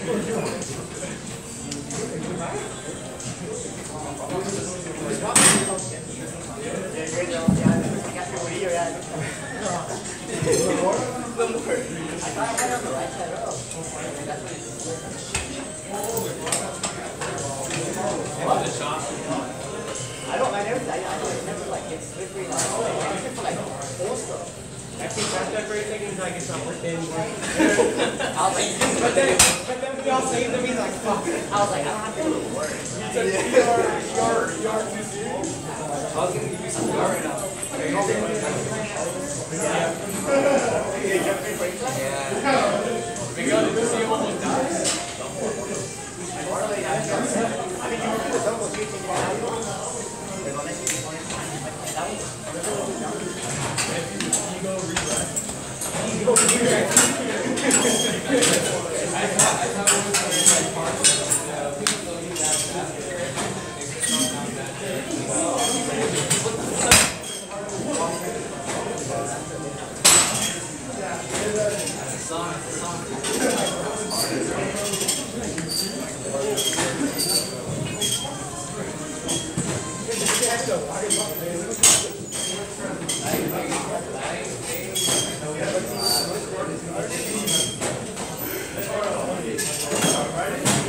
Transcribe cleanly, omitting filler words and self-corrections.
I think after for a second, like it's not working anymore. but then we all saved them. He's like, fuck. I was like, I don't have to do the work. You're too serious. I was gonna give you some car right now. Yeah. We got to see almost dies. I mean, you can do the double shooting now. Ego rewrite. I thought it was